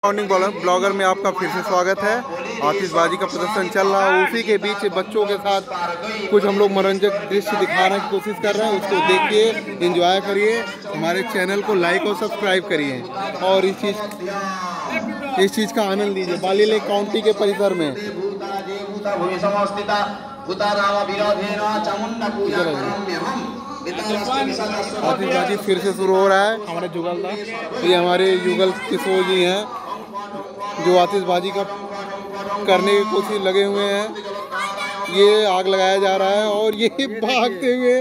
Morning blogger में आपका फिर से स्वागत है। आतिशबाजी का प्रदर्शन चल रहा है, उसी के बीच बच्चों के साथ कुछ हम लोग मनोरंजक दृश्य दिखाने की कोशिश कर रहे हैं। उसको देखिए, एंजॉय करिए, हमारे चैनल को लाइक और सब्सक्राइब करिए और इस चीज़ का आनंद लीजिए। बाली लेक काउंटी के परिसर में आतिशबाजी फिर से शुरू हो रहा है। हमारे जुगल ये हमारे युगल किशोर जी हैं जो आतिशबाजी का करने की कोशिश लगे हुए हैं। ये आग लगाया जा रहा है और ये भागते हुए